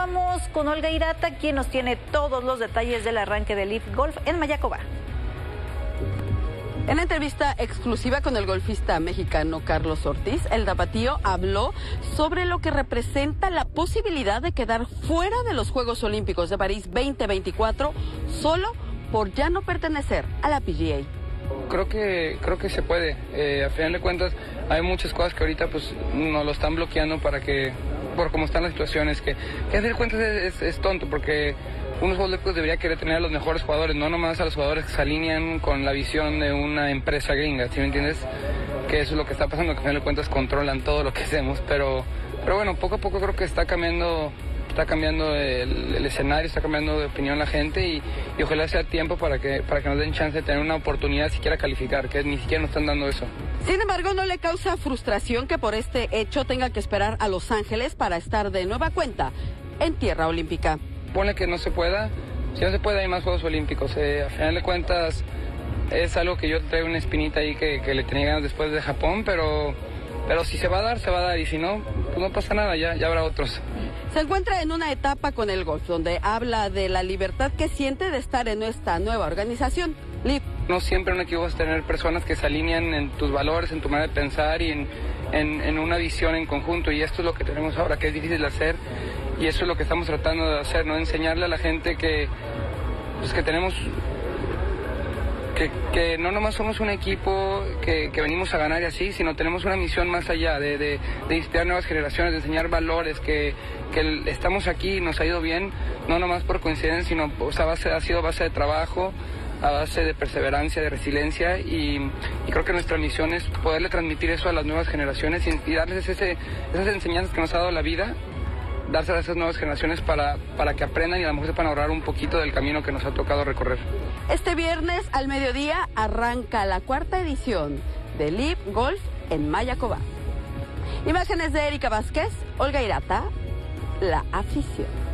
vamos con Olga Hirata, quien nos tiene todos los detalles del arranque del LIV Golf en Mayacoba. En entrevista exclusiva con el golfista mexicano Carlos Ortiz, el tapatío habló sobre lo que representa la posibilidad de quedar fuera de los Juegos Olímpicos de París 2024 solo por ya no pertenecer a la PGA. Creo que se puede. A final de cuentas hay muchas cosas que ahorita pues nos lo están bloqueando por cómo están las situaciones, que a fin de cuentas es tonto, porque unos Juegos Olímpicos debería querer tener a los mejores jugadores, no nomás a los jugadores que se alinean con la visión de una empresa gringa, ¿sí me entiendes? Que eso es lo que está pasando, que a final de cuentas controlan todo lo que hacemos, pero bueno, poco a poco creo que está cambiando el escenario, está cambiando de opinión la gente y ojalá sea tiempo para que nos den chance de tener una oportunidad siquiera calificar, que ni siquiera nos están dando eso. Sin embargo, no le causa frustración que por este hecho tenga que esperar a Los Ángeles para estar de nueva cuenta en tierra olímpica. Ponle que no se pueda, si no se puede hay más Juegos Olímpicos, a final de cuentas es algo que yo traigo una espinita ahí que le tenía ganas después de Japón, pero si se va a dar, y si no, pues no pasa nada, ya habrá otros. Se encuentra en una etapa con el golf donde habla de la libertad que siente de estar en esta nueva organización, LIV. No siempre un equipo es tener personas que se alinean en tus valores, en tu manera de pensar y en una visión en conjunto, y esto es lo que tenemos ahora, que es difícil de hacer, y eso es lo que estamos tratando de hacer, ¿no? Enseñarle a la gente que tenemos... Que no nomás somos un equipo que venimos a ganar y así, sino tenemos una misión más allá de inspirar nuevas generaciones, de enseñar valores, que estamos aquí y nos ha ido bien, no nomás por coincidencia, sino ha sido base de trabajo, a base de perseverancia, de resiliencia, y creo que nuestra misión es poderle transmitir eso a las nuevas generaciones y darles esas enseñanzas que nos ha dado la vida, dárselas a esas nuevas generaciones para que aprendan y a lo mejor sepan ahorrar un poquito del camino que nos ha tocado recorrer. Este viernes al mediodía arranca la 4ª edición de LIV Golf en Mayacoba. Imágenes de Erika Vázquez, Olga Hirata, La Afición.